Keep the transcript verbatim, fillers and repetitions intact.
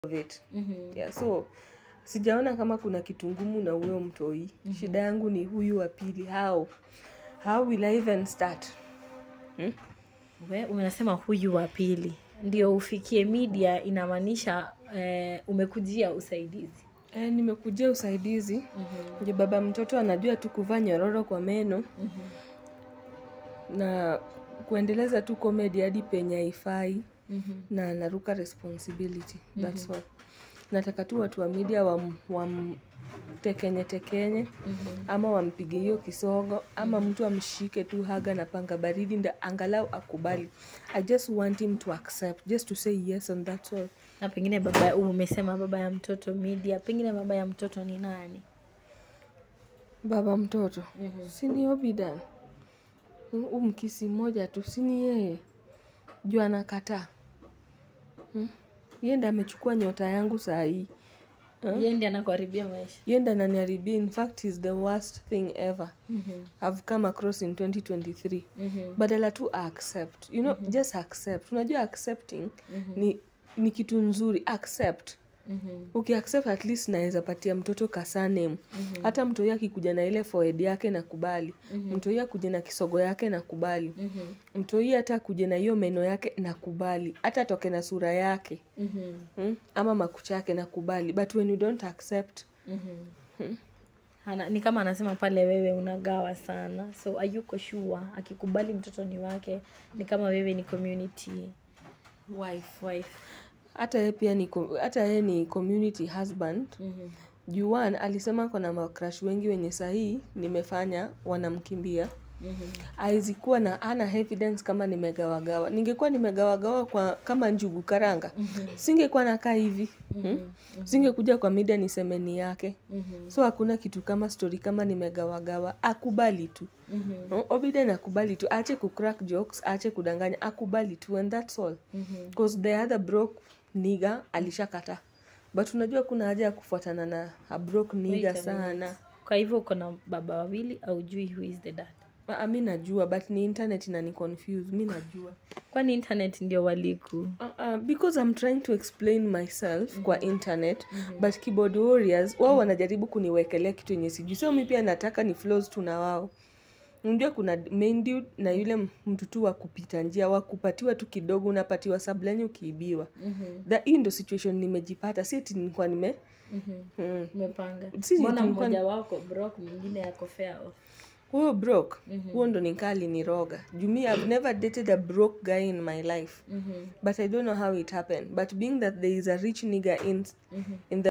of it. Mm-hmm. Yeah, so sijaona kama kuna kitu ngumu na huyo mtoi. Mm-hmm. Shida yangu ni huyu wa pili. How? How will I even start? Hmm? We, unasema huyu wa pili. Ndio ufikie media inamaanisha eh, umekujia usaidizi. Eh, nimekujia usaidizi. Mm-hmm. Ndio baba mtoto anajua tu kuvaa nyororo kwa meno. Mm-hmm. Na kuendeleza tu comedy hadi penye haifai. Mm-hmm. Na naruka responsibility. Mm-hmm. That's all. Nataka tu watu wa media wam, wam tekenye tekenye. Mm-hmm. Ama wampige hiyo kisogo ama mm-hmm. mtu amshike tu haga na panga baridi ndio angalau akubali. I just want him to accept, just to say yes and that's all. Na pengine baba umesema baba ya mtoto media, pengine baba ya mtoto ni nani? Baba mtoto. Mm-hmm. Si ni Obidan. Umkisi mmoja tu, si ni yeye. Juu anakataa. Hmm? Yeye ndiye amechukua nyota yangu saa hii. Huh? Yeye ndiye anakuharibia maisha. Yeye ndiye ananiharibia. In fact, is the worst thing ever. Mm-hmm. I've come across in twenty twenty-three. Mm-hmm. Badala tu accept. You know, mm-hmm. just accept. Unajua accepting mm-hmm. ni ni kitu nzuri. Accept. Mm-hmm. Okay, accept at least naweza patia mtoto kasane. Mm-hmm. Hata mtu yake akikuja na ile forehead yake nakubali. Mm-hmm. Mtu yake akuje na kisogo yake nakubali. Mm-hmm. Mtu yake hata akuje na hiyo meno yake nakubali. Hata toke na sura yake. Mm-hmm. Hmm? Ama makucha yake nakubali. But when you don't accept, mm-hmm. hmm? Hana, ni kama anasema pale wewe unagawa sana. So ayuko sure akikubali mtoto ni wake ni kama wewe ni community wife wife. Hata yeye pia ni hata yeye ni community husband. Mm-hmm. Juan alisema kuna macrush wengi wenye sahi nimefanya wanamkimbia. Mm-hmm. Aizikuwa na ana evidence kama nimegawagawa. Ningekuwa nimegawagawa kwa kama njugu karanga. Mm-hmm. Singekuwa nakaa hivi. Mm-hmm. Hmm? Singekuja kwa media nisemeni yake. Mm-hmm. So hakuna kitu kama story kama nimegawagawa. Akubali tu. Mm-hmm. Obidan akubali tu. Aache kucrack jokes, aache kudanganya. Akubali tu and that's all. Mm-hmm. Because the other broke nigga alishakata. But unajua kuna haja ya kufuatana na a broke nigga sana. Kwa hivyo uko na baba wawili au jui who is the dad? Ah, mimi najua but ni internet inani confuse. Mimi najua. Kwani internet ndio waliku? Uh, uh, because I'm trying to explain myself mm-hmm. kwa internet mm-hmm. but keyboard warriors wao mm-hmm. wanajaribu kuniwekelea kitu yenye sijui. So mimi pia nataka ni flows tu na wao. Unajua kuna main dude na yule mtu tu wa kupita njia wa kupatiwa tu kidogo unapatiwa sablani ukiibiwa. Mhm. That hii ndio situation nimejipata. Si eti nilikuwa nime mhm. Mm. Umepanga. Si mbona mmoja wako broke mwingine yako fair off? Huyo broke. Mm-hmm. Huo ndo nikali ni roga. Jumi I've never dated a broke guy in my life. Mm-hmm. But I don't know how it happened. But being that there is a rich nigga in mm-hmm. in the